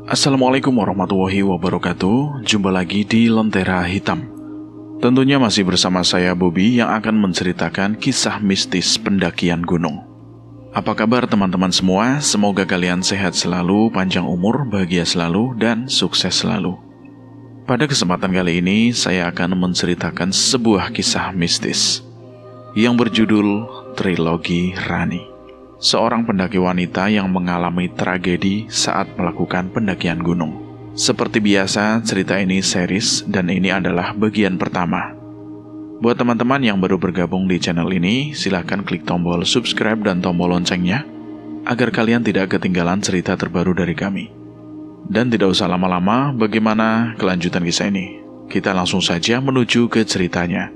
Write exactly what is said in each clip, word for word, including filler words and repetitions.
Assalamualaikum warahmatullahi wabarakatuh. Jumpa lagi di Lentera Hitam. Tentunya masih bersama saya Bobby yang akan menceritakan kisah mistis pendakian gunung. Apa kabar teman-teman semua? Semoga kalian sehat selalu, panjang umur, bahagia selalu, dan sukses selalu. Pada kesempatan kali ini saya akan menceritakan sebuah kisah mistis yang berjudul Trilogi Rani. Seorang pendaki wanita yang mengalami tragedi saat melakukan pendakian gunung. Seperti biasa, cerita ini series dan ini adalah bagian pertama. Buat teman-teman yang baru bergabung di channel ini, silahkan klik tombol subscribe dan tombol loncengnya agar kalian tidak ketinggalan cerita terbaru dari kami. Dan tidak usah lama-lama, bagaimana kelanjutan kisah ini? Kita langsung saja menuju ke ceritanya.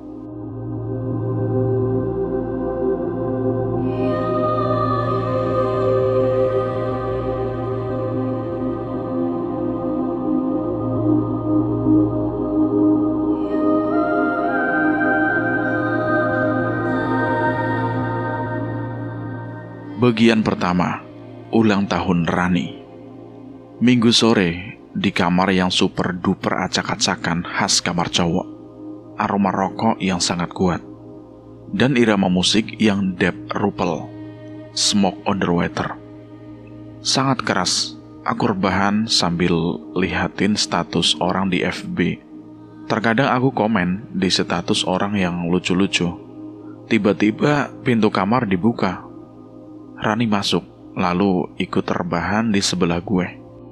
Bagian pertama, ulang tahun Rani. Minggu sore, di kamar yang super duper acak-acakan khas kamar cowok. Aroma rokok yang sangat kuat. Dan irama musik yang deep rupel. Smoke on the water. Sangat keras, aku rebahan sambil lihatin status orang di F B. Terkadang aku komen di status orang yang lucu-lucu. Tiba-tiba pintu kamar dibuka. Rani masuk, lalu ikut rebahan di sebelah gue.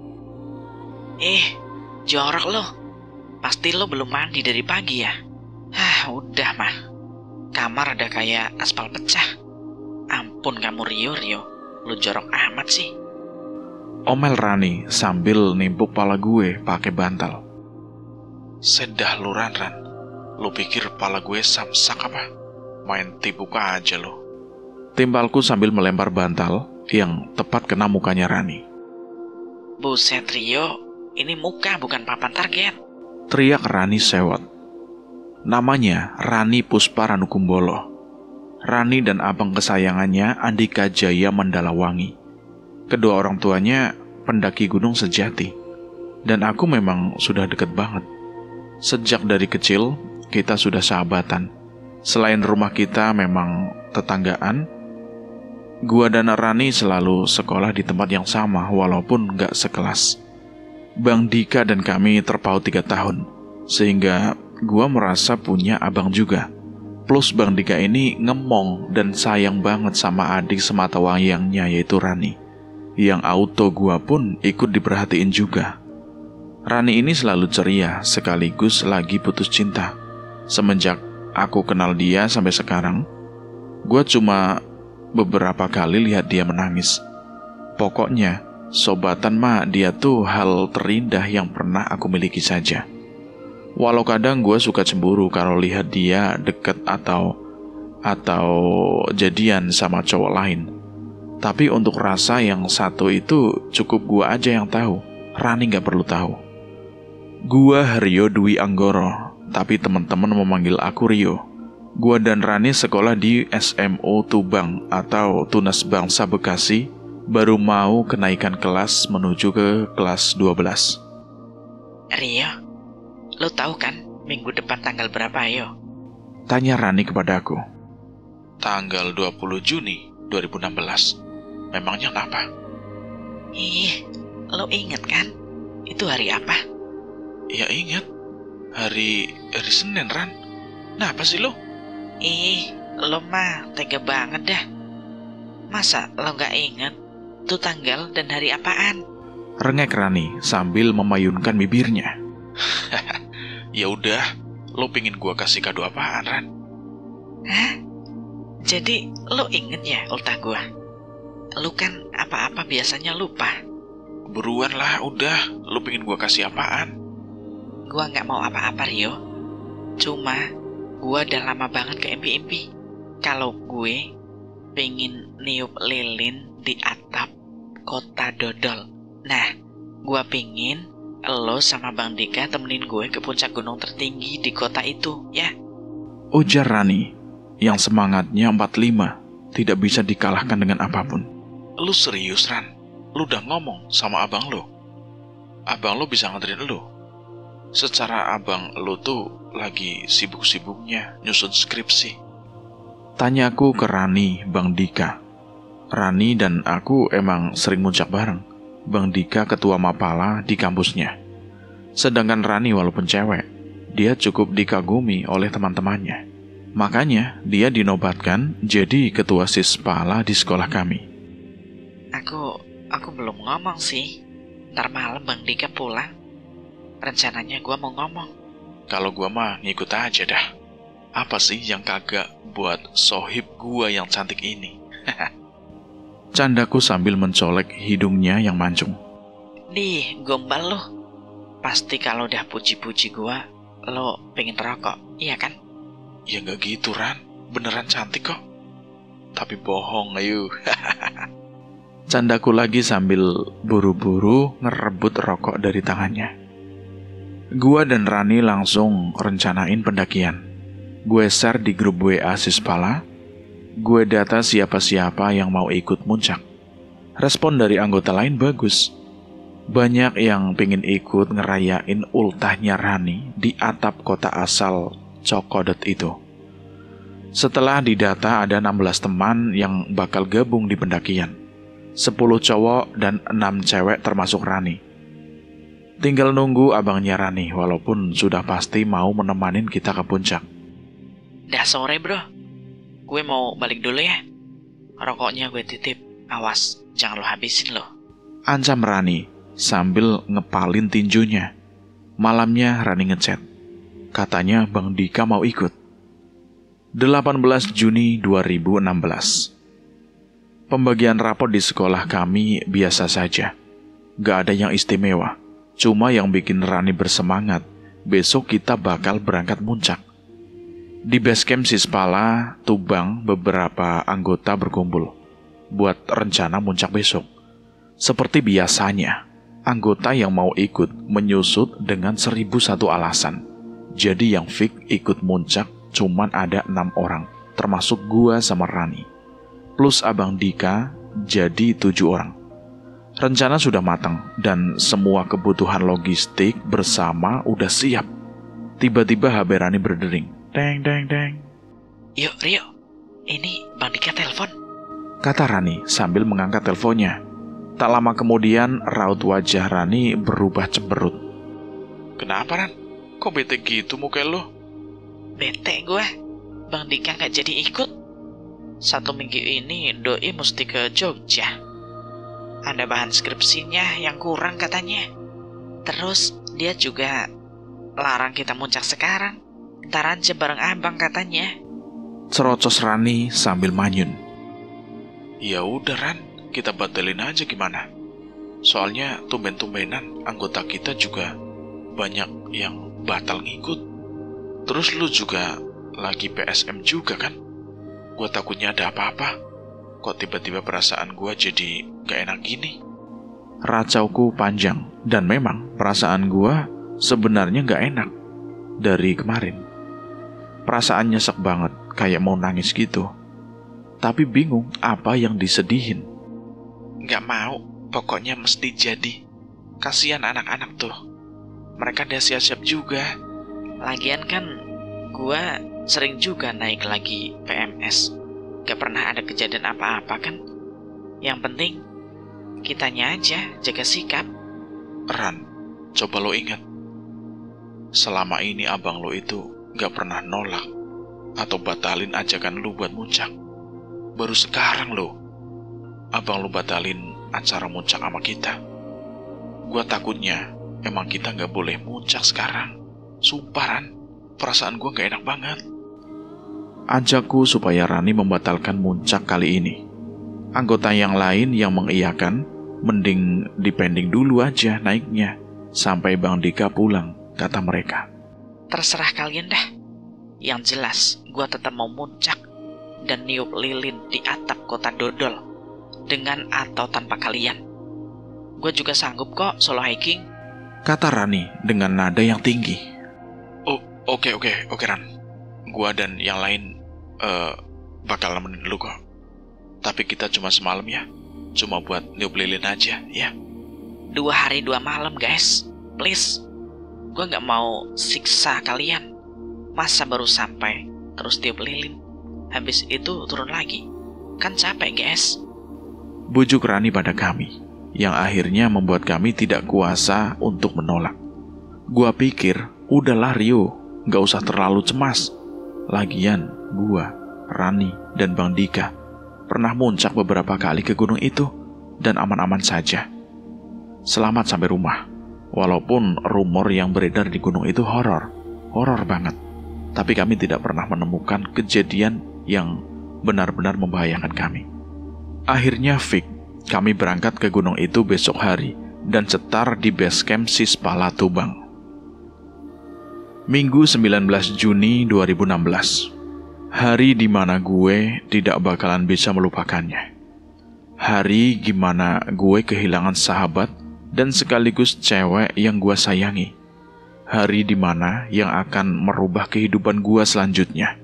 Eh, jorok lo. Pasti lo belum mandi dari pagi ya? Hah, udah mah. Kamar ada kayak aspal pecah. Ampun kamu Rio, Rio. Lo jorok amat sih. Omel Rani sambil nimpuk pala gue pakai bantal. Sedah lu Ran, Ran. Lu pikir pala gue samsak apa? Main tibuk aja lo. Timbalku sambil melempar bantal yang tepat kena mukanya Rani. Buset Rio, ini muka bukan papan target. Teriak Rani sewot. Namanya Rani Puspa Ranukumbolo. Rani dan abang kesayangannya Andika Jaya Mandalawangi. Kedua orang tuanya pendaki gunung sejati. Dan aku memang sudah deket banget. Sejak dari kecil kita sudah sahabatan. Selain rumah kita memang tetanggaan, gua dan Rani selalu sekolah di tempat yang sama walaupun gak sekelas. Bang Dika dan kami terpaut tiga tahun, sehingga gua merasa punya abang juga. Plus Bang Dika ini ngemong dan sayang banget sama adik semata wayangnya yaitu Rani. Yang auto gua pun ikut diperhatiin juga. Rani ini selalu ceria sekaligus lagi putus cinta. Semenjak aku kenal dia sampai sekarang, gua cuma beberapa kali lihat dia menangis. Pokoknya, sobatan mah dia tuh hal terindah yang pernah aku miliki saja. Walau kadang gue suka cemburu kalau lihat dia deket atau atau jadian sama cowok lain. Tapi untuk rasa yang satu itu cukup gue aja yang tahu. Rani gak perlu tahu. Gue Rio Dwi Anggoro, tapi teman-teman memanggil aku Rio. Gua dan Rani sekolah di S M O Tubang atau Tunas Bangsa Bekasi, baru mau kenaikan kelas menuju ke kelas dua belas. Rio, lo tahu kan minggu depan tanggal berapa ayo? Tanya Rani kepada aku. Tanggal dua puluh Juni dua ribu enam belas. Memangnya kenapa? Ih, lo inget kan? Itu hari apa? Ya inget. Hari, hari Senin, Ran. Kenapa sih lo? Ih, lo mah tega banget dah. Masa lo gak inget tuh tanggal dan hari apaan? Rengek Rani sambil memayunkan bibirnya. Ya udah, lo pingin gua kasih kado apaan, Ran? Hah? Jadi lo inget ya ultah gua? Lo kan apa-apa biasanya lupa. Buruan lah, udah. Lo pingin gua kasih apaan? Gua gak mau apa-apa Rio. Cuma gua udah lama banget ke impi-impi. Kalau gue pengen niup lilin di atap kota dodol. Nah, gua pengen lo sama Bang Dika temenin gue ke puncak gunung tertinggi di kota itu, ya? Ujar Rani, yang semangatnya empat puluh lima, tidak bisa dikalahkan dengan apapun. Lu serius, Ran? Lu udah ngomong sama abang lu? abang lu bisa nganterin lu. Secara abang lu tuh lagi sibuk-sibuknya nyusun skripsi. Tanyaku ke Rani, Bang Dika. Rani dan aku emang sering muncak bareng. Bang Dika ketua Mapala di kampusnya. Sedangkan Rani walaupun cewek, dia cukup dikagumi oleh teman-temannya. Makanya dia dinobatkan jadi ketua Sispala di sekolah kami. Aku, aku belum ngomong sih. Ntar malam Bang Dika pulang. Rencananya gue mau ngomong. Kalau gue mah ngikut aja dah. Apa sih yang kagak buat sohib gue yang cantik ini? Candaku sambil mencolek hidungnya yang mancung. Nih, gombal lo. Pasti kalau udah puji-puji gue, lo pengen rokok, iya kan? Ya gak gitu, Ran. Beneran cantik kok. Tapi bohong, ayo. Candaku lagi sambil buru-buru ngerebut rokok dari tangannya. Gua dan Rani langsung rencanain pendakian. Gue share di grup W A Sispala. Gue data siapa-siapa yang mau ikut muncak. Respon dari anggota lain bagus. Banyak yang pengen ikut ngerayain ultahnya Rani di atap kota asal Cokodot itu. Setelah didata ada enam belas teman yang bakal gabung di pendakian. sepuluh cowok dan enam cewek termasuk Rani. Tinggal nunggu abangnya Rani walaupun sudah pasti mau menemanin kita ke puncak. Dah sore bro, gue mau balik dulu ya. Rokoknya gue titip, awas jangan lo habisin lo. Ancam Rani sambil ngepalin tinjunya. Malamnya Rani ngechat. Katanya Bang Dika mau ikut. delapan belas Juni dua ribu enam belas. Pembagian rapot di sekolah kami biasa saja. Gak ada yang istimewa. Cuma yang bikin Rani bersemangat, besok kita bakal berangkat muncak. Di base camp Sispala, Tubang, beberapa anggota berkumpul buat rencana muncak besok. Seperti biasanya, anggota yang mau ikut menyusut dengan seribu satu alasan. Jadi yang fix ikut muncak cuman ada enam orang, termasuk gua sama Rani. Plus Abang Dika, jadi tujuh orang. Rencana sudah matang dan semua kebutuhan logistik bersama udah siap. Tiba-tiba H B Rani berdering. Deng, deng, deng. Yuk, Rio. Ini Bang Dika telepon. Kata Rani sambil mengangkat teleponnya. Tak lama kemudian raut wajah Rani berubah cemberut. Kenapa, Ran? Kok bete gitu muka lo? Bete gue. Bang Dika gak jadi ikut. Satu minggu ini doi mesti ke Jogja. Ada bahan skripsinya yang kurang katanya. Terus dia juga larang kita muncak sekarang. Ntar aja bareng abang katanya. Cerocos Rani sambil manyun. Ya udah Ran, kita batalin aja gimana? Soalnya tumben-tumbenan anggota kita juga banyak yang batal ngikut. Terus lu juga lagi P S M juga kan? Gua takutnya ada apa-apa. Kok tiba-tiba perasaan gue jadi gak enak gini? Racauku panjang, dan memang perasaan gue sebenarnya gak enak dari kemarin. Perasaan nyesek banget, kayak mau nangis gitu. Tapi bingung apa yang disedihin. Gak mau, pokoknya mesti jadi. Kasihan anak-anak tuh. Mereka udah siap-siap juga. Lagian kan gue sering juga naik lagi P M S. Gak pernah ada kejadian apa-apa kan? Yang penting kitanya aja jaga sikap. Ran, coba lo ingat. Selama ini abang lo itu gak pernah nolak atau batalin ajakan lo buat muncak. Baru sekarang lo, abang lo batalin acara muncak sama kita. Gua takutnya emang kita gak boleh muncak sekarang. Sumpah Ran, perasaan gua gak enak banget. Ajakku supaya Rani membatalkan muncak kali ini. Anggota yang lain yang mengiyakan, mending dipending dulu aja naiknya sampai Bang Dika pulang, kata mereka. Terserah kalian dah. Yang jelas, gue tetap mau muncak dan niup lilin di atap kota Dodol, dengan atau tanpa kalian. Gue juga sanggup kok solo hiking, kata Rani dengan nada yang tinggi. Oh, oke oke oke Ran. Gua dan yang lain uh, bakal nemenin lu kok. Tapi kita cuma semalam ya. Cuma buat niup lilin aja, ya. dua hari dua malam guys. Please, gue gak mau siksa kalian. Masa baru sampai terus tiup lilin, habis itu turun lagi? Kan capek guys. Bujuk Rani pada kami, yang akhirnya membuat kami tidak kuasa untuk menolak. Gua pikir, udahlah Rio, gak usah terlalu cemas. Lagian, gua, Rani, dan Bang Dika pernah muncak beberapa kali ke gunung itu, dan aman-aman saja. Selamat sampai rumah. Walaupun rumor yang beredar di gunung itu horor, horor banget. Tapi kami tidak pernah menemukan kejadian yang benar-benar membahayakan kami. Akhirnya fix, kami berangkat ke gunung itu besok hari dan setar di base camp Sispala Tumbang. Minggu sembilan belas Juni dua ribu enam belas. Hari di mana gue tidak bakalan bisa melupakannya. Hari gimana gue kehilangan sahabat dan sekaligus cewek yang gue sayangi. Hari di mana yang akan merubah kehidupan gue selanjutnya.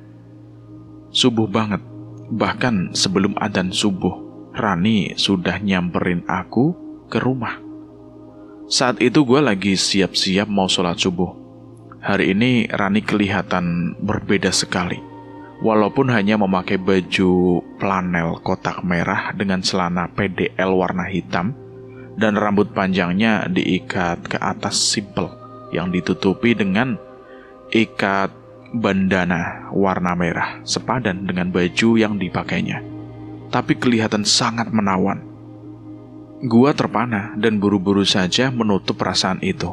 Subuh banget, bahkan sebelum adzan subuh, Rani sudah nyamperin aku ke rumah. Saat itu gue lagi siap-siap mau sholat subuh. Hari ini Rani kelihatan berbeda sekali. Walaupun hanya memakai baju flanel kotak merah dengan celana P D L warna hitam dan rambut panjangnya diikat ke atas simpel yang ditutupi dengan ikat bandana warna merah sepadan dengan baju yang dipakainya. Tapi kelihatan sangat menawan. Gua terpana dan buru-buru saja menutup perasaan itu.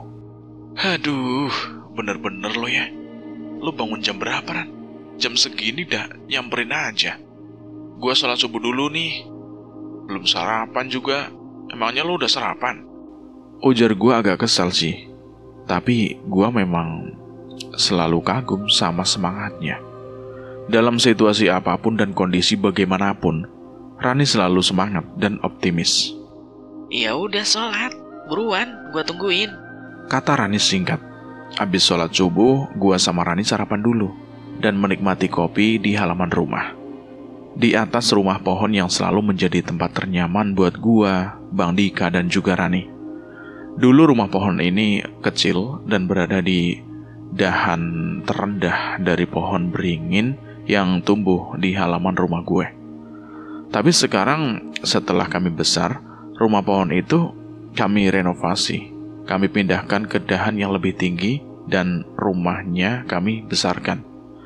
Aduh, bener-bener lo ya. Lo bangun jam berapa, Ran? Jam segini dah nyamperin aja. Gua sholat subuh dulu nih. Belum sarapan juga. Emangnya lo udah sarapan? Ujar gua agak kesal sih. Tapi gua memang selalu kagum sama semangatnya. Dalam situasi apapun dan kondisi bagaimanapun, Rani selalu semangat dan optimis. Ya udah sholat, buruan, gua tungguin, kata Rani singkat. Abis sholat subuh, gua sama Rani sarapan dulu dan menikmati kopi di halaman rumah. Di atas rumah pohon yang selalu menjadi tempat ternyaman buat gua, Bang Dika, dan juga Rani. Dulu rumah pohon ini kecil dan berada di dahan terendah dari pohon beringin yang tumbuh di halaman rumah gue. Tapi sekarang setelah kami besar, rumah pohon itu kami renovasi. Kami pindahkan ke dahan yang lebih tinggi dan rumahnya kami besarkan.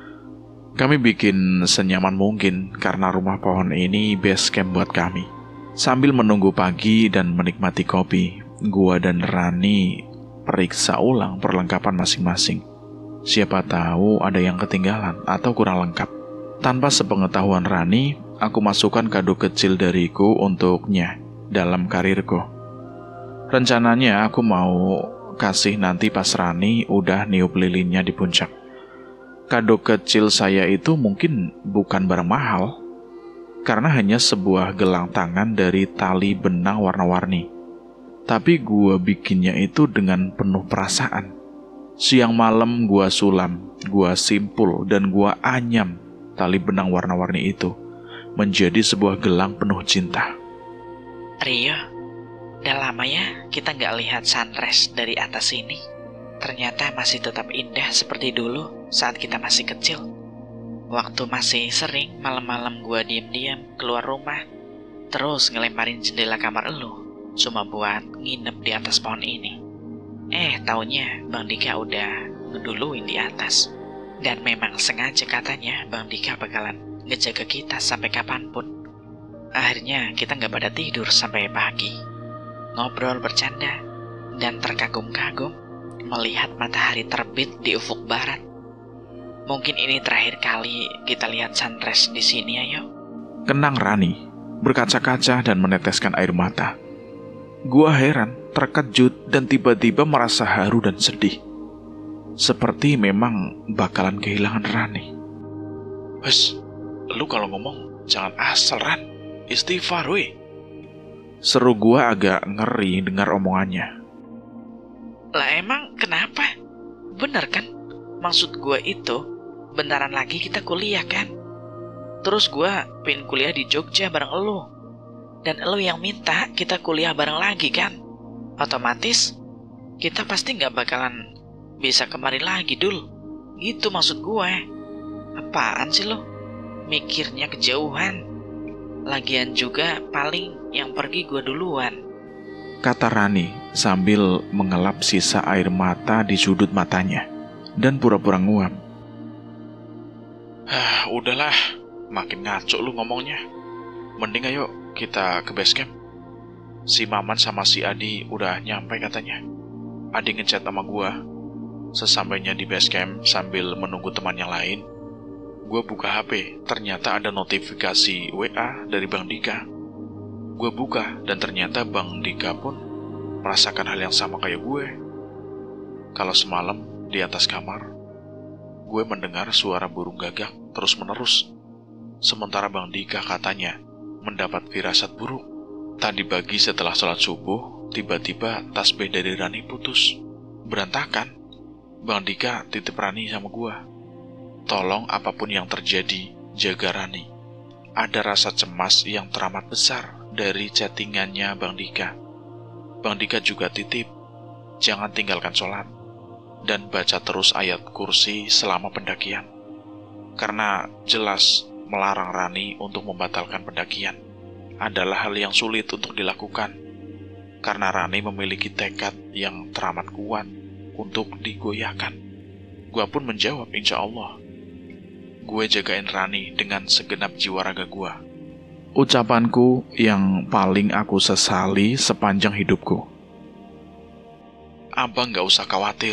Kami bikin senyaman mungkin karena rumah pohon ini base camp buat kami. Sambil menunggu pagi dan menikmati kopi, gua dan Rani periksa ulang perlengkapan masing-masing. Siapa tahu ada yang ketinggalan atau kurang lengkap. Tanpa sepengetahuan Rani, aku masukkan kado kecil dariku untuknya dalam karirku. Rencananya aku mau kasih nanti pas Rani udah niup lilinnya di puncak. Kado kecil saya itu mungkin bukan barang mahal, karena hanya sebuah gelang tangan dari tali benang warna-warni. Tapi gua bikinnya itu dengan penuh perasaan. Siang malam gua sulam, gua simpul, dan gua anyam tali benang warna-warni itu menjadi sebuah gelang penuh cinta. Rio, udah lama ya kita nggak lihat sunrise dari atas ini. Ternyata masih tetap indah seperti dulu saat kita masih kecil. Waktu masih sering malam-malam gua diam-diam keluar rumah, terus ngelemparin jendela kamar elu, cuma buat nginep di atas pohon ini. Eh, taunya Bang Dika udah ngeduluin di atas. Dan memang sengaja katanya Bang Dika bakalan ngejaga kita sampai kapanpun. Akhirnya kita nggak pada tidur sampai pagi. Ngobrol bercanda dan terkagum-kagum melihat matahari terbit di ufuk barat. Mungkin ini terakhir kali kita lihat sunrise di sini, ayo. Kenang Rani, berkaca-kaca dan meneteskan air mata. Gua heran, terkejut, dan tiba-tiba merasa haru dan sedih. Seperti memang bakalan kehilangan Rani. Wes, lu kalau ngomong jangan asal, Ran. Istighfar, weh. Seru gua agak ngeri dengar omongannya. Lah emang kenapa? Bener kan? Maksud gue itu, bentaran lagi kita kuliah kan? Terus gue pengen kuliah di Jogja bareng elu. Dan elu yang minta kita kuliah bareng lagi kan? otomatis kita pasti nggak bakalan bisa kemari lagi, Dul. Gitu maksud gue. Apaan sih lo? Mikirnya kejauhan. Lagian juga paling yang pergi gue duluan, kata Rani sambil mengelap sisa air mata di sudut matanya dan pura-pura nguap. Ah, udahlah, makin ngaco lu ngomongnya. Mending ayo kita ke base camp. Si Maman sama si Adi udah nyampe katanya. Adi ngechat sama gua. Sesampainya di base camp sambil menunggu teman yang lain, gua buka H P, ternyata ada notifikasi W A dari Bang Dika. Gua buka dan ternyata Bang Dika pun merasakan hal yang sama kayak gue. Kalau semalam di atas kamar, gue mendengar suara burung gagak terus-menerus. Sementara Bang Dika katanya mendapat firasat buruk. Tadi pagi setelah sholat subuh, tiba-tiba tasbih dari Rani putus. Berantakan. Bang Dika titip Rani sama gue. Tolong apapun yang terjadi, jaga Rani. Ada rasa cemas yang teramat besar dari chattingannya Bang Dika. Bang Dika juga titip, jangan tinggalkan sholat dan baca terus ayat kursi selama pendakian. Karena jelas melarang Rani untuk membatalkan pendakian adalah hal yang sulit untuk dilakukan. Karena Rani memiliki tekad yang teramat kuat untuk digoyahkan. Gua pun menjawab, insya Allah. Gue jagain Rani dengan segenap jiwa raga gua. Ucapanku yang paling aku sesali sepanjang hidupku. Abang gak usah khawatir.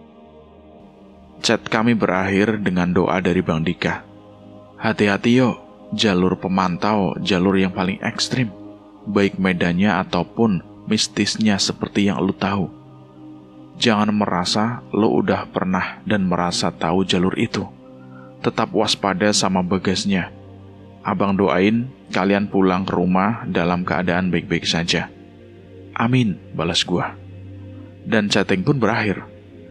Chat kami berakhir dengan doa dari Bang Dika. Hati-hati yo, jalur pemantau, jalur yang paling ekstrim. Baik medannya ataupun mistisnya seperti yang lu tahu. Jangan merasa lu udah pernah dan merasa tahu jalur itu. Tetap waspada sama bagasnya. Abang doain kalian pulang ke rumah dalam keadaan baik-baik saja. Amin, balas gua. Dan chatting pun berakhir.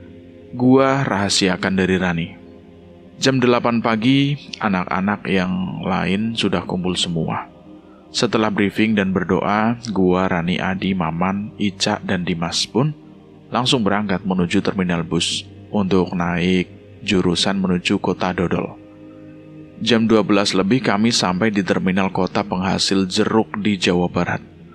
Gua rahasiakan dari Rani. Jam delapan pagi, anak-anak yang lain sudah kumpul semua. Setelah briefing dan berdoa, gua, Rani, Adi, Maman, Ica, dan Dimas pun langsung berangkat menuju terminal bus untuk naik jurusan menuju Kota Dodol. Jam dua belas lebih kami sampai di terminal kota penghasil jeruk di Jawa Barat.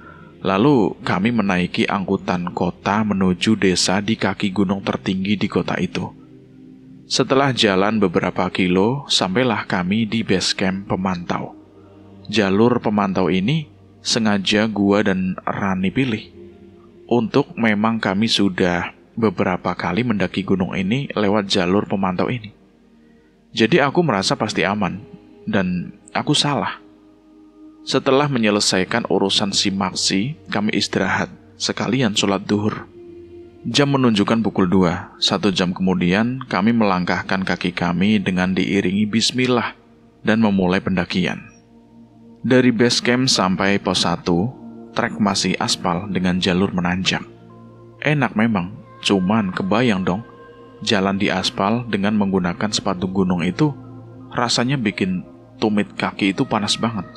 Lalu kami menaiki angkutan kota menuju desa di kaki gunung tertinggi di kota itu. Setelah jalan beberapa kilo, sampailah kami di base camp pemantau. Jalur pemantau ini sengaja gua dan Rani pilih. Untuk memang kami sudah beberapa kali mendaki gunung ini lewat jalur pemantau ini. Jadi aku merasa pasti aman, dan aku salah. Setelah menyelesaikan urusan simaksi, kami istirahat, sekalian sholat duhur. Jam menunjukkan pukul dua, satu jam kemudian kami melangkahkan kaki kami dengan diiringi bismillah dan memulai pendakian. Dari base camp sampai pos satu, trek masih aspal dengan jalur menanjak. Enak memang, cuman kebayang dong, jalan di aspal dengan menggunakan sepatu gunung itu rasanya bikin tumit kaki itu panas banget.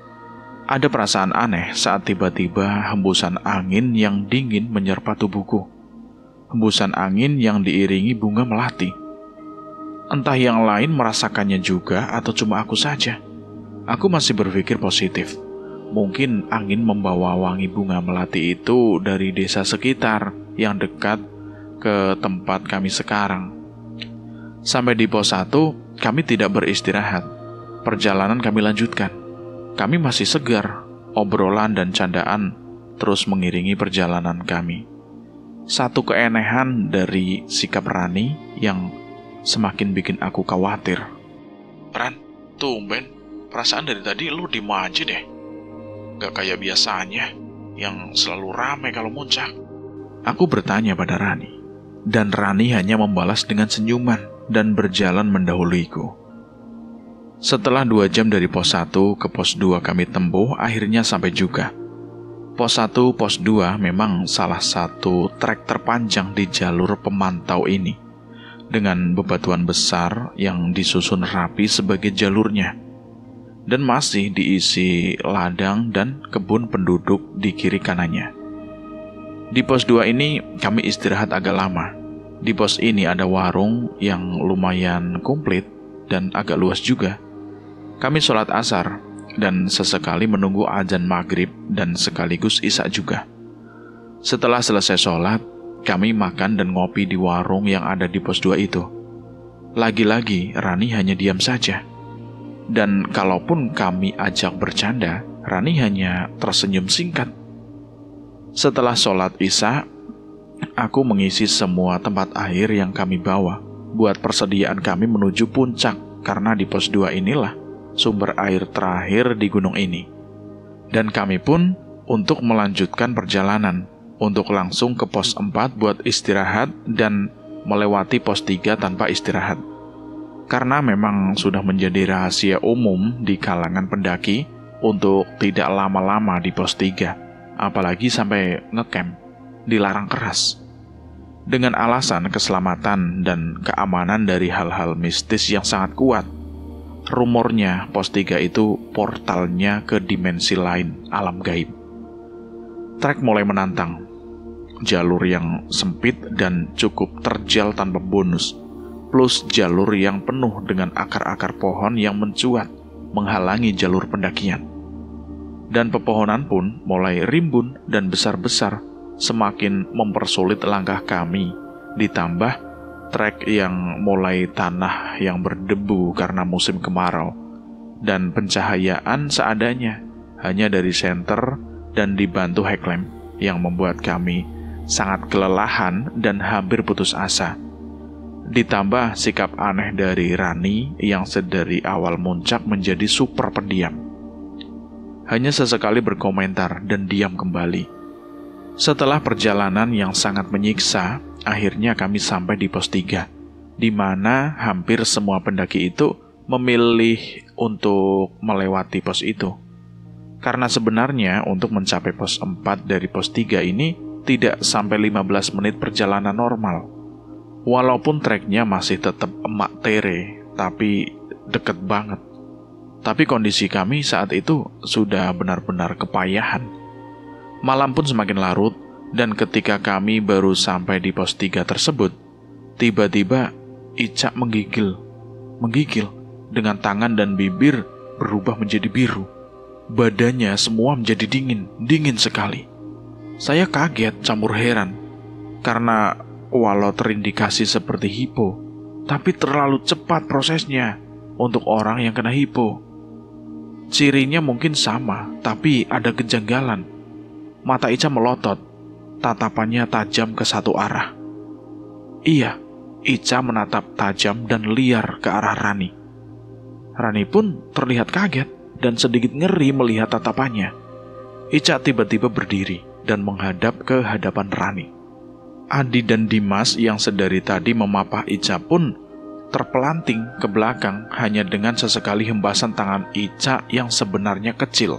Ada perasaan aneh saat tiba-tiba hembusan angin yang dingin menyerpa tubuhku. Hembusan angin yang diiringi bunga melati. Entah yang lain merasakannya juga atau cuma aku saja. Aku masih berpikir positif. Mungkin angin membawa wangi bunga melati itu dari desa sekitar yang dekat ke tempat kami sekarang. Sampai di pos satu, kami tidak beristirahat. Perjalanan kami lanjutkan. Kami masih segar, obrolan dan candaan terus mengiringi perjalanan kami. Satu keanehan dari sikap Rani yang semakin bikin aku khawatir. Ran, tumben, perasaan dari tadi lu diem aja deh. Gak kayak biasanya, yang selalu ramai kalau muncak. Aku bertanya pada Rani. Dan Rani hanya membalas dengan senyuman dan berjalan mendahuluiku. Setelah dua jam dari pos satu ke pos dua kami tempuh, akhirnya sampai juga. Pos satu, pos dua memang salah satu trek terpanjang di jalur pemantau ini, dengan bebatuan besar yang disusun rapi sebagai jalurnya, dan masih diisi ladang dan kebun penduduk di kiri kanannya. Di pos dua ini kami istirahat agak lama. Di pos ini ada warung yang lumayan komplit dan agak luas juga. Kami sholat asar dan sesekali menunggu azan maghrib dan sekaligus isya juga. Setelah selesai sholat, kami makan dan ngopi di warung yang ada di pos dua itu. Lagi-lagi Rani hanya diam saja. Dan kalaupun kami ajak bercanda, Rani hanya tersenyum singkat. Setelah sholat isya, aku mengisi semua tempat air yang kami bawa buat persediaan kami menuju puncak, karena di pos dua inilah sumber air terakhir di gunung ini. Dan kami pun untuk melanjutkan perjalanan, untuk langsung ke pos empat buat istirahat dan melewati pos tiga tanpa istirahat. Karena memang sudah menjadi rahasia umum di kalangan pendaki untuk tidak lama-lama di pos tiga, apalagi sampai ngecamp, dilarang keras. Dengan alasan keselamatan dan keamanan dari hal-hal mistis yang sangat kuat. Rumornya pos tiga itu portalnya ke dimensi lain, alam gaib. Trek mulai menantang. Jalur yang sempit dan cukup terjal tanpa bonus, plus jalur yang penuh dengan akar-akar pohon yang mencuat menghalangi jalur pendakian. Dan pepohonan pun mulai rimbun dan besar-besar, semakin mempersulit langkah kami. Ditambah trek yang mulai tanah yang berdebu karena musim kemarau, dan pencahayaan seadanya hanya dari senter dan dibantu headlamp yang membuat kami sangat kelelahan dan hampir putus asa. Ditambah sikap aneh dari Rani yang sedari awal muncak menjadi super pendiam. Hanya sesekali berkomentar dan diam kembali. Setelah perjalanan yang sangat menyiksa, akhirnya kami sampai di pos tiga, di mana hampir semua pendaki itu memilih untuk melewati pos itu. Karena sebenarnya untuk mencapai pos empat dari pos tiga ini tidak sampai lima belas menit perjalanan normal. Walaupun treknya masih tetap emak tere, tapi deket banget. Tapi kondisi kami saat itu sudah benar-benar kepayahan. Malam pun semakin larut, dan ketika kami baru sampai di pos tiga tersebut, tiba-tiba Ica menggigil. Menggigil dengan tangan dan bibir berubah menjadi biru. Badannya semua menjadi dingin, dingin sekali. Saya kaget campur heran, karena walau terindikasi seperti hipo, tapi terlalu cepat prosesnya untuk orang yang kena hipo. Cirinya mungkin sama, tapi ada kejanggalan. Mata Ica melotot, tatapannya tajam ke satu arah. Iya, Ica menatap tajam dan liar ke arah Rani. Rani pun terlihat kaget dan sedikit ngeri melihat tatapannya. Ica tiba-tiba berdiri dan menghadap ke hadapan Rani. Adi dan Dimas yang sedari tadi memapah Ica pun terpelanting ke belakang hanya dengan sesekali hembasan tangan Ica yang sebenarnya kecil.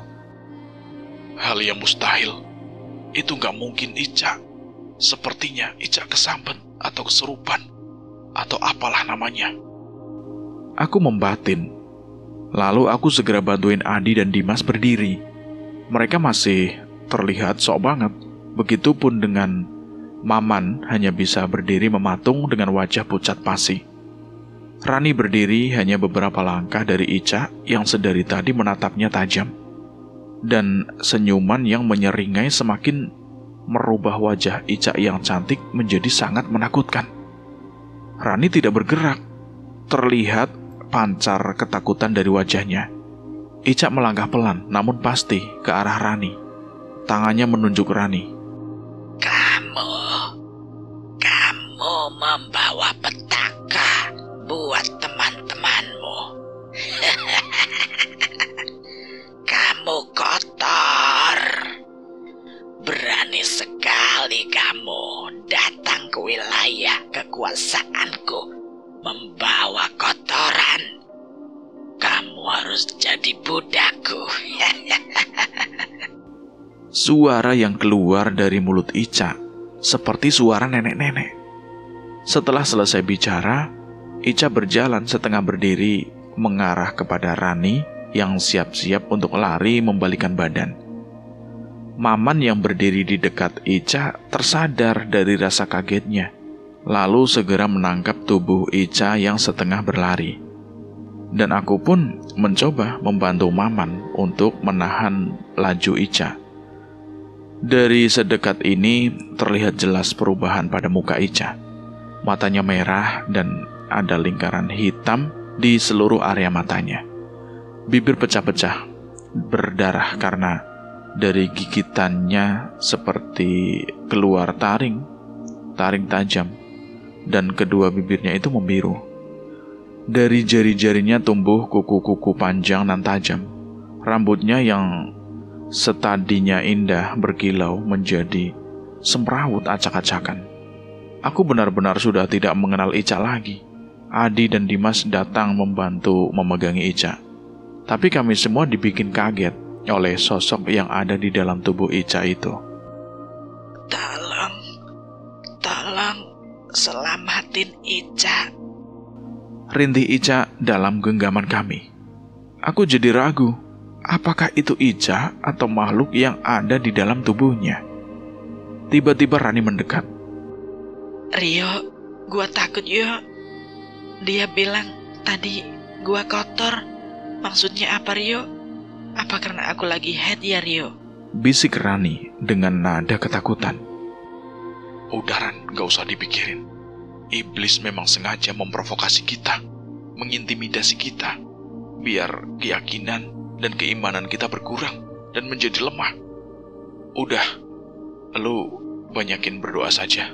Hal yang mustahil. Itu gak mungkin Ica. Sepertinya Ica kesambet atau kesurupan, atau apalah namanya. Aku membatin. Lalu aku segera bantuin Adi dan Dimas berdiri. Mereka masih terlihat sok banget. Begitupun dengan Maman, hanya bisa berdiri mematung dengan wajah pucat pasi. Rani berdiri hanya beberapa langkah dari Ica yang sedari tadi menatapnya tajam. Dan senyuman yang menyeringai semakin merubah wajah Ica yang cantik menjadi sangat menakutkan. Rani tidak bergerak. Terlihat pancar ketakutan dari wajahnya. Ica melangkah pelan namun pasti ke arah Rani. Tangannya menunjuk Rani. Kamu, kamu membawa petaka buat teman-temanmu. Kamu kotor. Berani sekali kamu datang ke wilayah kekuasaanku membawa kotoran. Kamu harus jadi budakku. Suara yang keluar dari mulut Ica seperti suara nenek-nenek. Setelah selesai bicara, Ica berjalan setengah berdiri mengarah kepada Rani yang siap-siap untuk lari membalikan badan. Maman yang berdiri di dekat Ica tersadar dari rasa kagetnya, lalu segera menangkap tubuh Ica yang setengah berlari. Dan aku pun mencoba membantu Maman untuk menahan laju Ica. Dari sedekat ini terlihat jelas perubahan pada muka Ica. Matanya merah dan ada lingkaran hitam di seluruh area matanya. Bibir pecah-pecah, berdarah karena dari gigitannya seperti keluar taring, taring tajam, dan kedua bibirnya itu membiru. Dari jari-jarinya tumbuh kuku-kuku panjang dan tajam. Rambutnya yang setadinya indah berkilau menjadi semrawut acak-acakan. Aku benar-benar sudah tidak mengenal Ica lagi. Adi dan Dimas datang membantu memegangi Ica. Tapi kami semua dibikin kaget oleh sosok yang ada di dalam tubuh Ica itu. Tolong, tolong selamatin Ica. Rintih Ica dalam genggaman kami. Aku jadi ragu, apakah itu Ica atau makhluk yang ada di dalam tubuhnya? Tiba-tiba Rani mendekat. Rio, gua takut yo. Dia bilang tadi gua kotor. Maksudnya apa Rio? Apa karena aku lagi head ya Rio? Bisik Rani dengan nada ketakutan. Udah Ran, gak usah dipikirin. Iblis memang sengaja memprovokasi kita, mengintimidasi kita, biar keyakinan dan keimanan kita berkurang dan menjadi lemah. Udah, lu banyakin berdoa saja.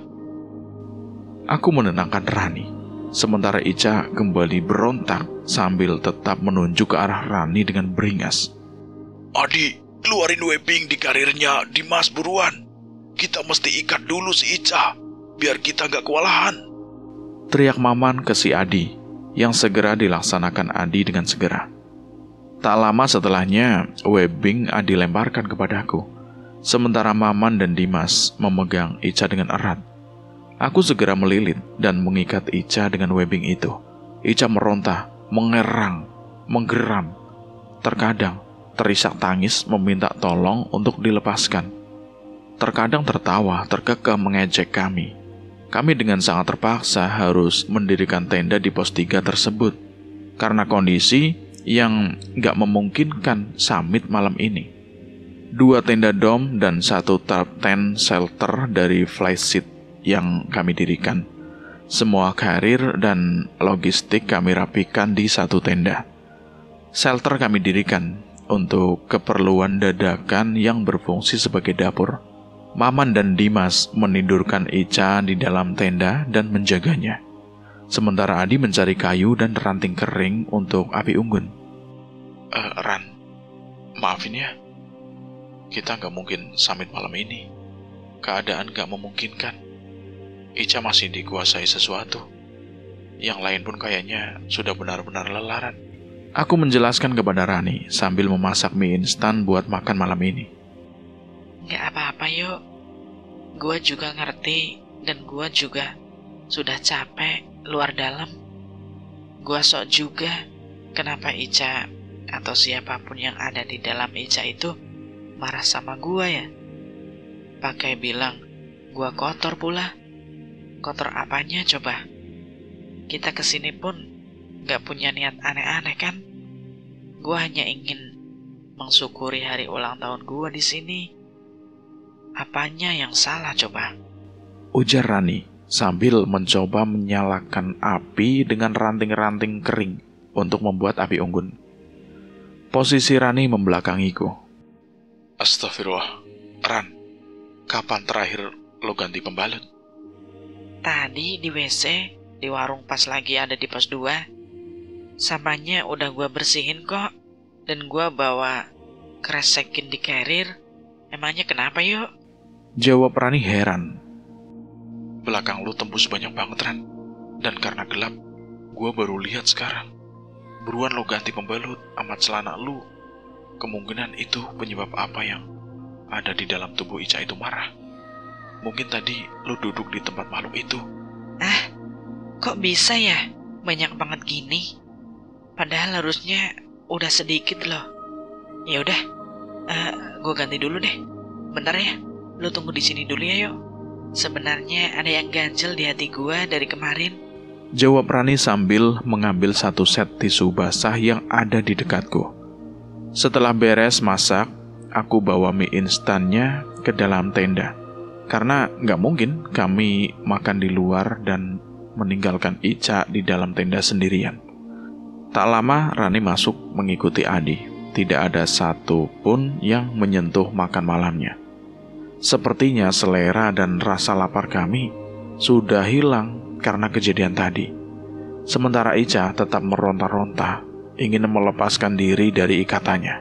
Aku menenangkan Rani, sementara Ica kembali berontak sambil tetap menunjuk ke arah Rani dengan beringas. Adi, keluarin webbing di karirnya Dimas buruan. Kita mesti ikat dulu si Ica, biar kita gak kewalahan. Teriak Maman ke si Adi, yang segera dilaksanakan Adi dengan segera. Tak lama setelahnya, webbing Adi lemparkan kepadaku, sementara Maman dan Dimas memegang Ica dengan erat. Aku segera melilit dan mengikat Ica dengan webbing itu. Ica meronta, mengerang, menggeram. Terkadang terisak tangis meminta tolong untuk dilepaskan. Terkadang tertawa, terkekeh mengejek kami. Kami dengan sangat terpaksa harus mendirikan tenda di pos tiga tersebut karena kondisi yang gak memungkinkan summit malam ini. Dua tenda dom dan satu tarp tent shelter dari flyseat yang kami dirikan. Semua karir dan logistik kami rapikan di satu tenda. Shelter kami dirikan untuk keperluan dadakan yang berfungsi sebagai dapur. Maman dan Dimas menidurkan Ica di dalam tenda dan menjaganya. Sementara Adi mencari kayu dan ranting kering untuk api unggun. Uh, Ran, maafin ya. Kita nggak mungkin summit malam ini. Keadaan nggak memungkinkan. Ica masih dikuasai sesuatu. Yang lain pun kayaknya sudah benar-benar lelaran. Aku menjelaskan kepada Rani sambil memasak mie instan buat makan malam ini. Gak apa-apa yuk. Gua juga ngerti dan gua juga sudah capek luar dalam. Gua sok juga kenapa Ica atau siapapun yang ada di dalam Ica itu marah sama gua ya. Pakai bilang gua kotor pula. Kotor apanya coba? Kita kesini pun gak punya niat aneh-aneh kan? Gua hanya ingin mensyukuri hari ulang tahun gua di sini. Apanya yang salah coba? Ujar Rani sambil mencoba menyalakan api dengan ranting-ranting kering untuk membuat api unggun. Posisi Rani membelakangiku. Astagfirullah, Ran, kapan terakhir lo ganti pembalut? Tadi di W C, di warung pas lagi ada di pos dua. Sampahnya udah gua bersihin kok. Dan gua bawa kresekin di carrier. Emangnya kenapa yuk? Jawab Rani heran. Belakang lu tembus banyak banget, Ran. Dan karena gelap, gua baru lihat sekarang. Buruan lo ganti pembalut sama celana lu. Kemungkinan itu penyebab apa yang ada di dalam tubuh Ica itu marah. Mungkin tadi lu duduk di tempat makhluk itu. Ah, kok bisa ya? Banyak banget gini. Padahal harusnya udah sedikit loh. Ya udah, uh, gue ganti dulu deh. Bentar ya, lu tunggu di sini dulu ya yuk. Sebenarnya ada yang ganjel di hati gua dari kemarin. Jawab Rani sambil mengambil satu set tisu basah yang ada di dekatku. Setelah beres masak, aku bawa mie instannya ke dalam tenda. Karena nggak mungkin kami makan di luar dan meninggalkan Ica di dalam tenda sendirian. Tak lama Rani masuk mengikuti Adi. Tidak ada satu pun yang menyentuh makan malamnya. Sepertinya selera dan rasa lapar kami sudah hilang karena kejadian tadi. Sementara Ica tetap meronta-ronta, ingin melepaskan diri dari ikatannya.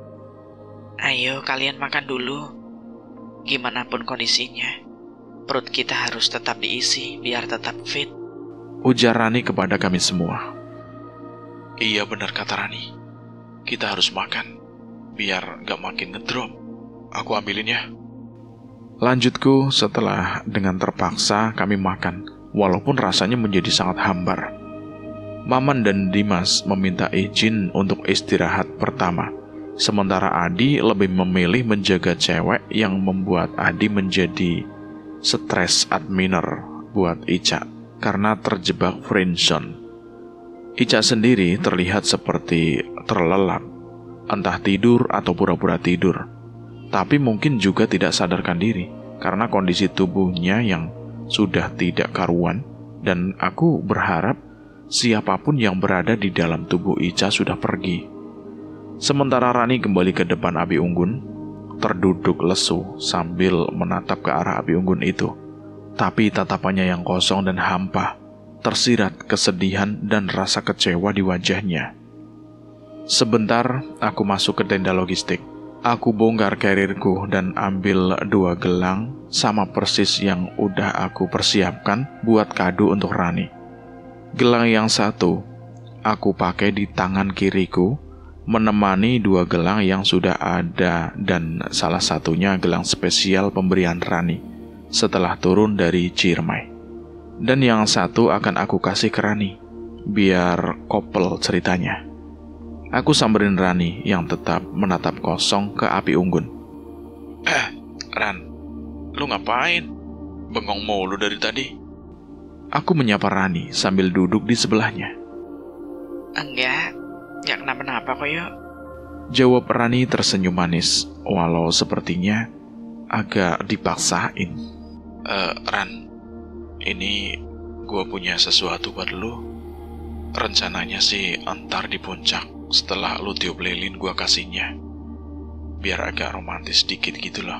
Ayo kalian makan dulu. Gimana pun kondisinya, perut kita harus tetap diisi biar tetap fit. Ujar Rani kepada kami semua. Iya benar kata Rani. Kita harus makan, biar gak makin ngedrop. Aku ambilin ya. Lanjutku setelah dengan terpaksa kami makan, walaupun rasanya menjadi sangat hambar. Maman dan Dimas meminta izin untuk istirahat pertama, sementara Adi lebih memilih menjaga cewek yang membuat Adi menjadi stres adminer buat Ica karena terjebak friendzone. Ica sendiri terlihat seperti terlelap, entah tidur atau pura-pura tidur. Tapi mungkin juga tidak sadarkan diri, karena kondisi tubuhnya yang sudah tidak karuan, dan aku berharap siapapun yang berada di dalam tubuh Ica sudah pergi. Sementara Rani kembali ke depan api unggun, terduduk lesu sambil menatap ke arah api unggun itu. Tapi tatapannya yang kosong dan hampa, tersirat kesedihan dan rasa kecewa di wajahnya. Sebentar, aku masuk ke tenda logistik. Aku bongkar karirku dan ambil dua gelang sama persis yang udah aku persiapkan buat kado untuk Rani. Gelang yang satu, aku pakai di tangan kiriku, menemani dua gelang yang sudah ada dan salah satunya gelang spesial pemberian Rani setelah turun dari Ciremai. Dan yang satu akan aku kasih ke Rani, biar kopel ceritanya. Aku samberin Rani yang tetap menatap kosong ke api unggun. Eh, Ran, lu ngapain? Bengong mulu dari tadi. Aku menyapa Rani sambil duduk di sebelahnya. Enggak, enggak kenapa-napa kok yuk. Jawab Rani tersenyum manis, walau sepertinya agak dipaksain. Eh, Ran, ini gue punya sesuatu buat lu. Rencananya sih antar di puncak. Setelah lu tiup lilin gue kasihnya. Biar agak romantis dikit gitu loh.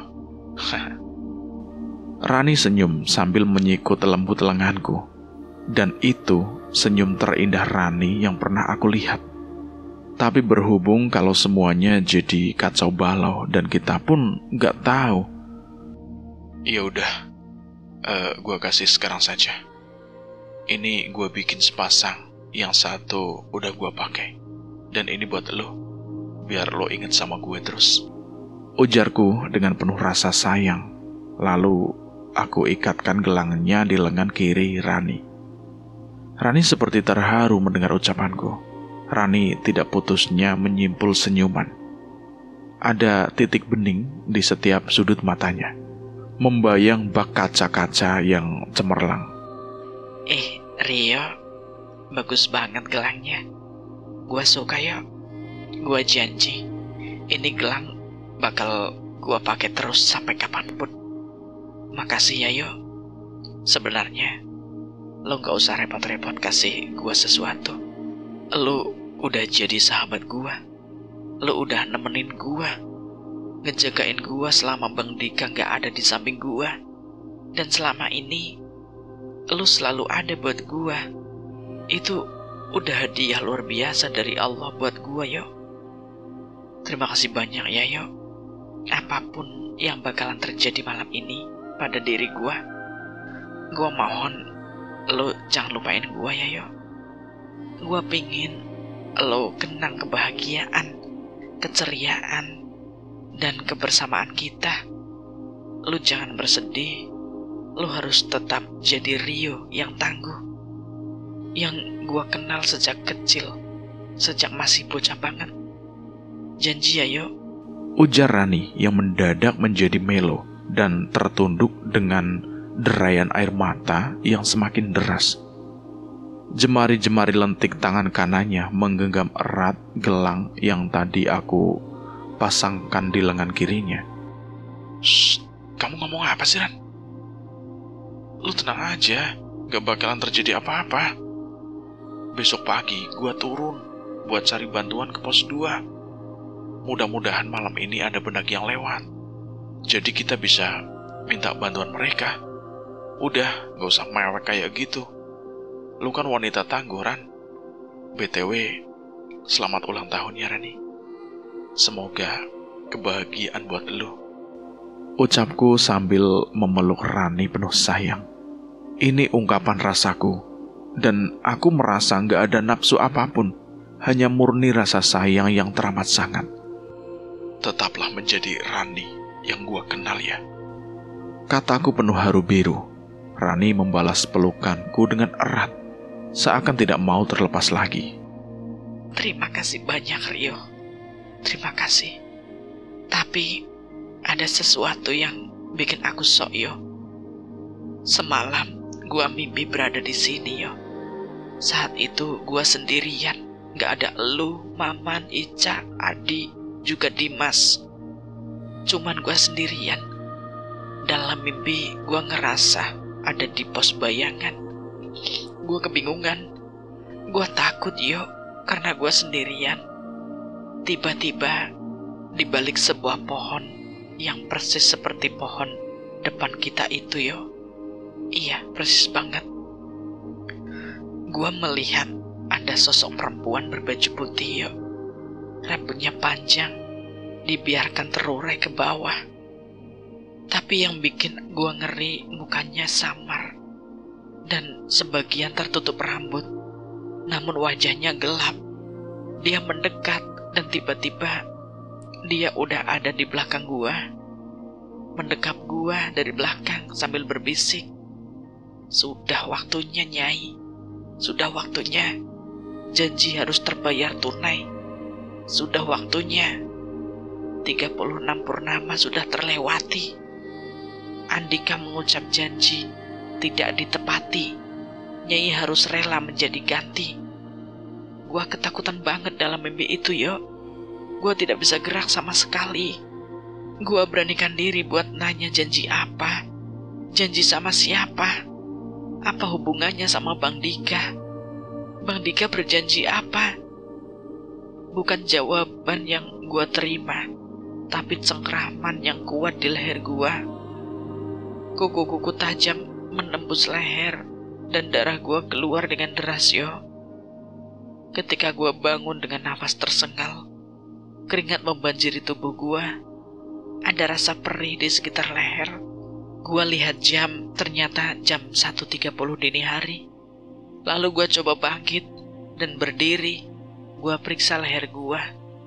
Rani senyum sambil menyikut lembut lenganku. Dan itu senyum terindah Rani yang pernah aku lihat. Tapi berhubung kalau semuanya jadi kacau balau dan kita pun gak tahu. Ya udah, uh, gue kasih sekarang saja. Ini gue bikin sepasang, yang satu udah gue pakai. Dan ini buat lo, biar lo inget sama gue terus. Ujarku dengan penuh rasa sayang. Lalu aku ikatkan gelangnya di lengan kiri Rani. Rani seperti terharu mendengar ucapanku. Rani tidak putusnya menyimpul senyuman. Ada titik bening di setiap sudut matanya, membayang bak kaca-kaca yang cemerlang. Eh, Rio, bagus banget gelangnya. Gua suka ya. Gua janji, ini gelang bakal gua pakai terus sampai kapanpun. Makasih ya yo. Sebenarnya lo gak usah repot-repot kasih gua sesuatu. Lo udah jadi sahabat gua. Lo udah nemenin gua, ngejagain gua selama Bang Dika gak ada di samping gua. Dan selama ini lo selalu ada buat gua. Itu udah hadiah luar biasa dari Allah buat gua yo. Terima kasih banyak ya yo. Apapun yang bakalan terjadi malam ini pada diri gua, gua mohon lo jangan lupain gua ya yo. Gua pingin lo kenang kebahagiaan, keceriaan, dan kebersamaan kita. Lo jangan bersedih. Lo harus tetap jadi Rio yang tangguh, yang gua kenal sejak kecil, sejak masih bocah banget. Janji ya yo. ujar Rani yang mendadak menjadi melo dan tertunduk dengan derayan air mata yang semakin deras. Jemari-jemari lentik tangan kanannya menggenggam erat gelang yang tadi aku pasangkan di lengan kirinya. Shh, kamu ngomong apa sih, Ran? Lu tenang aja, gak bakalan terjadi apa-apa. Besok pagi gua turun buat cari bantuan ke pos dua. Mudah-mudahan malam ini ada benak yang lewat, jadi kita bisa minta bantuan mereka. Udah, gak usah mewek kayak gitu. Lu kan wanita tangguh, Ran. B T W, selamat ulang tahun ya, Rani. Semoga kebahagiaan buat lu. Ucapku sambil memeluk Rani penuh sayang. Ini ungkapan rasaku, dan aku merasa gak ada nafsu apapun, hanya murni rasa sayang yang teramat sangat. Tetaplah menjadi Rani yang gua kenal ya. Kataku penuh haru biru. Rani membalas pelukanku dengan erat, seakan tidak mau terlepas lagi. Terima kasih banyak, Rio. Terima kasih. Tapi ada sesuatu yang bikin aku sok, yo. Semalam gua mimpi berada di sini, yo. Saat itu gua sendirian, gak ada elu, Maman, Ica, Adi, juga Dimas. Cuman gua sendirian. Dalam mimpi gua ngerasa ada di pos bayangan. Gua kebingungan. Gua takut, yo, karena gua sendirian. Tiba-tiba di balik sebuah pohon yang persis seperti pohon depan kita itu, yo. Iya, persis banget. Gua melihat ada sosok perempuan berbaju putih, yo. Rambutnya panjang, dibiarkan terurai ke bawah. Tapi yang bikin gua ngeri, mukanya samar dan sebagian tertutup rambut, namun wajahnya gelap. Dia mendekat dan tiba-tiba dia udah ada di belakang gua, mendekap gua dari belakang sambil berbisik, "Sudah waktunya, Nyai. Sudah waktunya. Janji harus terbayar tunai. Sudah waktunya. tiga puluh enam purnama sudah terlewati. Andika mengucap janji tidak ditepati. Nyai harus rela menjadi ganti." Gua ketakutan banget dalam mimpi itu, yo. Gua tidak bisa gerak sama sekali. Gua beranikan diri buat nanya janji apa. Janji sama siapa? Apa hubungannya sama Bang Dika? Bang Dika berjanji apa? Bukan jawaban yang gua terima, tapi cengkraman yang kuat di leher gua. Kuku-kuku tajam menembus leher dan darah gua keluar dengan deras, yo. Ketika gua bangun dengan nafas tersengal, keringat membanjiri tubuh gua. Ada rasa perih di sekitar leher. Gua lihat jam, ternyata jam satu tiga puluh dini hari. Lalu gua coba bangkit dan berdiri. Gua periksa leher gua.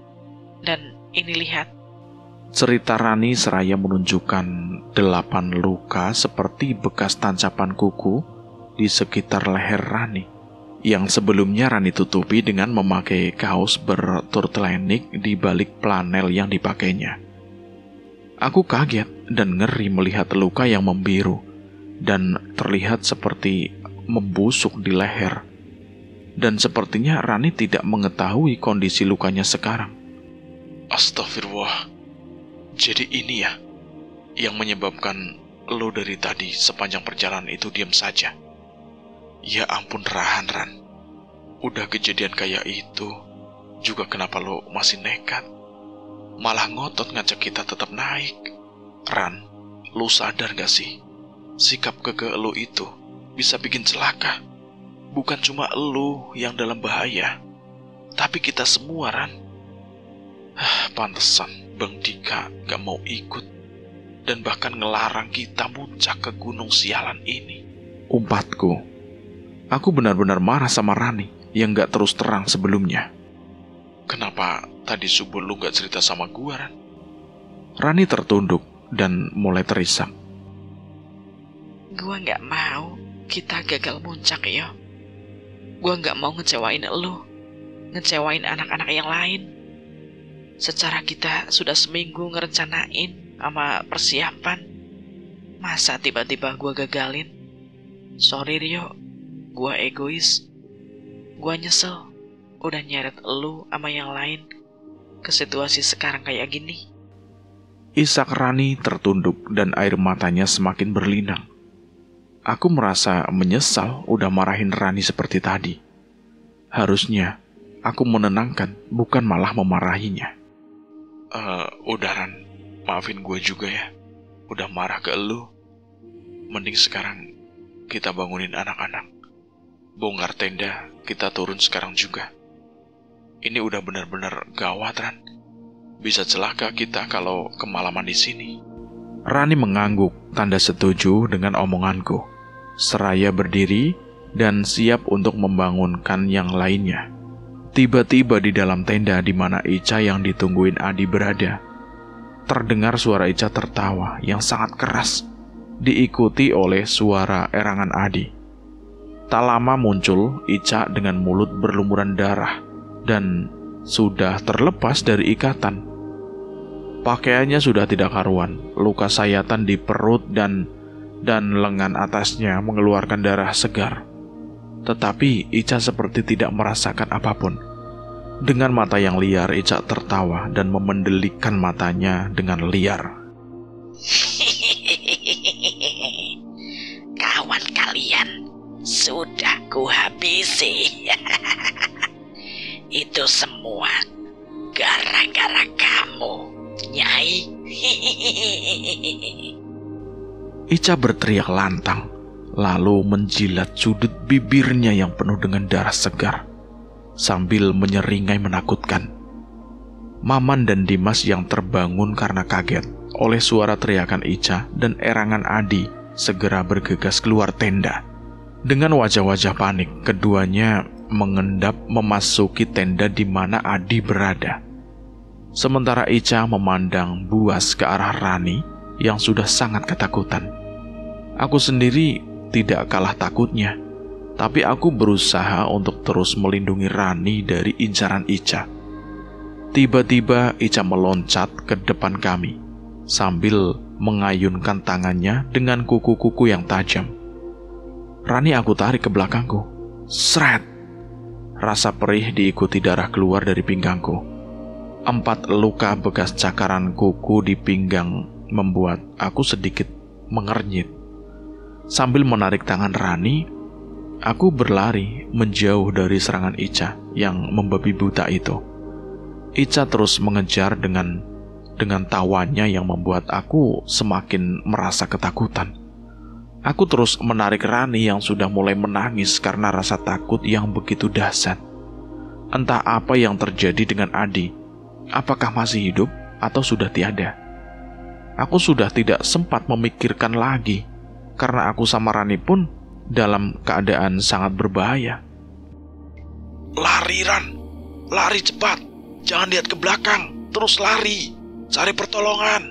Dan ini lihat. Cerita Rani seraya menunjukkan delapan luka seperti bekas tancapan kuku di sekitar leher Rani, yang sebelumnya Rani tutupi dengan memakai kaos berturtlenik di balik flanel yang dipakainya. Aku kaget dan ngeri melihat luka yang membiru dan terlihat seperti membusuk di leher. Dan sepertinya Rani tidak mengetahui kondisi lukanya sekarang. Astagfirullah. Jadi ini ya yang menyebabkan lo dari tadi sepanjang perjalanan itu diam saja. Ya ampun, Rahan, Ran. Udah kejadian kayak itu juga kenapa lo masih nekat? Malah ngotot ngajak kita tetap naik. Ran, lo sadar gak sih? Sikap keke lo itu bisa bikin celaka. Bukan cuma lo yang dalam bahaya, tapi kita semua, Ran. Pantesan Bang Dika gak mau ikut dan bahkan ngelarang kita muncak ke gunung sialan ini. Umpatku. Aku benar-benar marah sama Rani yang gak terus terang sebelumnya. Kenapa tadi subuh lu gak cerita sama gua, Ran? Rani tertunduk dan mulai terisak. Gua gak mau kita gagal muncak, yo. Gua gak mau ngecewain elu, ngecewain anak-anak yang lain. Secara kita sudah seminggu ngerencanain sama persiapan. Masa tiba-tiba gue gagalin? Sorry Rio, gue egois. Gue nyesel udah nyeret elu sama yang lain ke situasi sekarang kayak gini. Isak Rani tertunduk dan air matanya semakin berlinang. Aku merasa menyesal udah marahin Rani seperti tadi. Harusnya aku menenangkan, bukan malah memarahinya. Uh, udah Ran, maafin gue juga ya. Udah marah ke elu. Mending sekarang kita bangunin anak-anak. Bongkar tenda, kita turun sekarang juga. Ini udah benar-benar gawat Ran. Bisa celaka kita kalau kemalaman di sini. Rani mengangguk tanda setuju dengan omonganku. Seraya berdiri dan siap untuk membangunkan yang lainnya. Tiba-tiba di dalam tenda di mana Ica yang ditungguin Adi berada, terdengar suara Ica tertawa yang sangat keras, diikuti oleh suara erangan Adi. Tak lama muncul Ica dengan mulut berlumuran darah dan sudah terlepas dari ikatan. Pakaiannya sudah tidak karuan, luka sayatan di perut dan dan lengan atasnya mengeluarkan darah segar. Tetapi Ica seperti tidak merasakan apapun. Dengan mata yang liar, Ica tertawa dan memendelikkan matanya dengan liar. Kawan kalian sudah kuhabisi. Itu semua gara-gara kamu, Nyai. Ica berteriak lantang, lalu menjilat sudut bibirnya yang penuh dengan darah segar, sambil menyeringai menakutkan. Maman dan Dimas yang terbangun karena kaget oleh suara teriakan Ica dan erangan Adi segera bergegas keluar tenda. Dengan wajah-wajah panik, keduanya mengendap memasuki tenda di mana Adi berada. Sementara Ica memandang buas ke arah Rani yang sudah sangat ketakutan. Aku sendiri tidak kalah takutnya, tapi aku berusaha untuk terus melindungi Rani dari incaran Ica. Tiba-tiba Ica meloncat ke depan kami, sambil mengayunkan tangannya dengan kuku-kuku yang tajam. Rani aku tarik ke belakangku. Sret! Rasa perih diikuti darah keluar dari pinggangku. Empat luka bekas cakaran kuku di pinggang membuat aku sedikit mengernyit. Sambil menarik tangan Rani, aku berlari menjauh dari serangan Ica yang membabi buta itu. Ica terus mengejar dengan dengan tawanya yang membuat aku semakin merasa ketakutan. Aku terus menarik Rani yang sudah mulai menangis karena rasa takut yang begitu dahsyat. Entah apa yang terjadi dengan Adi. Apakah masih hidup atau sudah tiada? Aku sudah tidak sempat memikirkan lagi, karena aku sama Rani pun dalam keadaan sangat berbahaya. Lari Ran, lari cepat. Jangan lihat ke belakang, terus lari. Cari pertolongan.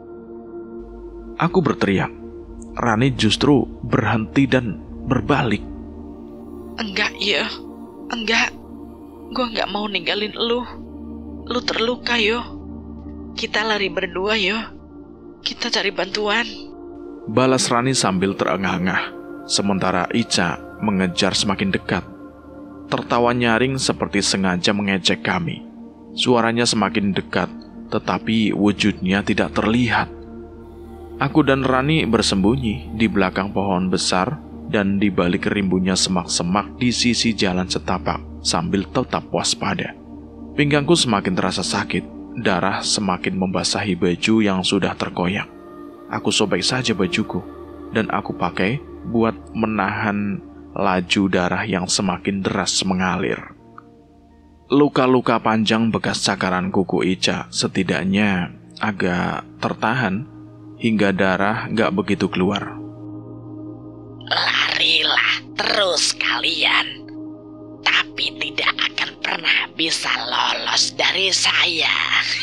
Aku berteriak. Rani justru berhenti dan berbalik. Enggak ya, enggak. Gue gak mau ninggalin lu. Lu terluka yo. Kita lari berdua yo. Kita cari bantuan. Balas Rani sambil terengah-engah. Sementara Ica mengejar semakin dekat. Tertawa nyaring seperti sengaja mengejek kami. Suaranya semakin dekat, tetapi wujudnya tidak terlihat. Aku dan Rani bersembunyi di belakang pohon besar dan di balik rimbunnya semak-semak di sisi jalan setapak sambil tetap waspada. Pinggangku semakin terasa sakit, darah semakin membasahi baju yang sudah terkoyak. Aku sobek saja bajuku dan aku pakai buat menahan laju darah yang semakin deras mengalir. Luka-luka panjang bekas cakaran kuku Ica setidaknya agak tertahan hingga darah gak begitu keluar. Larilah terus kalian, tapi tidak akan pernah bisa lolos dari saya.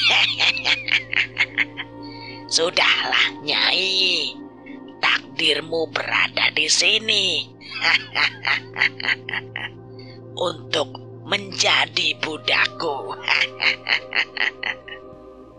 Sudahlah Nyai, takdirmu berada di sini untuk menjadi budakku.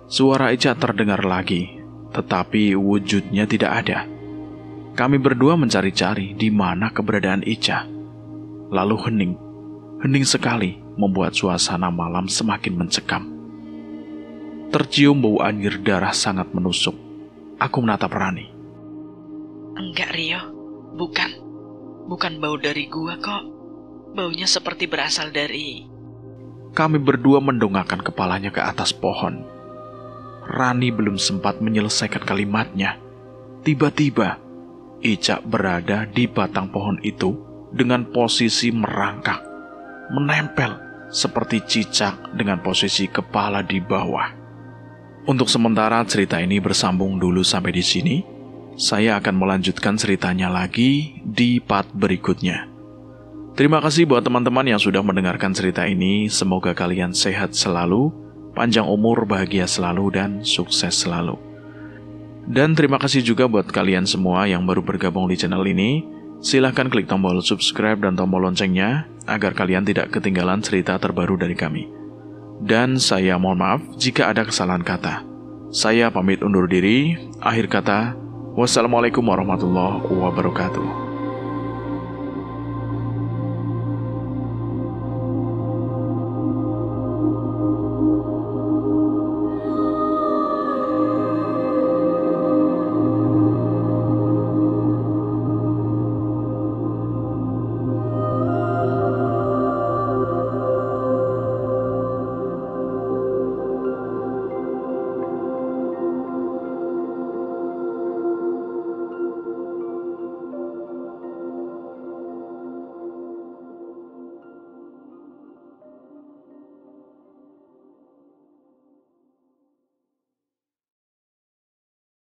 Suara Ica terdengar lagi, tetapi wujudnya tidak ada. Kami berdua mencari-cari di mana keberadaan Ica. Lalu hening, hening sekali, membuat suasana malam semakin mencekam. Tercium bau anjir darah sangat menusuk. Aku menatap Rani. Enggak, Rio. Bukan. Bukan bau dari gua kok. Baunya seperti berasal dari... Kami berdua mendongakkan kepalanya ke atas pohon. Rani belum sempat menyelesaikan kalimatnya. Tiba-tiba, Ica berada di batang pohon itu dengan posisi merangkak, menempel seperti cicak dengan posisi kepala di bawah. Untuk sementara cerita ini bersambung dulu sampai di sini. Saya akan melanjutkan ceritanya lagi di part berikutnya. Terima kasih buat teman-teman yang sudah mendengarkan cerita ini. Semoga kalian sehat selalu, panjang umur, bahagia selalu, dan sukses selalu. Dan terima kasih juga buat kalian semua yang baru bergabung di channel ini. Silahkan klik tombol subscribe dan tombol loncengnya agar kalian tidak ketinggalan cerita terbaru dari kami. Dan saya mohon maaf jika ada kesalahan kata. Saya pamit undur diri. Akhir kata, wassalamualaikum warahmatullahi wabarakatuh.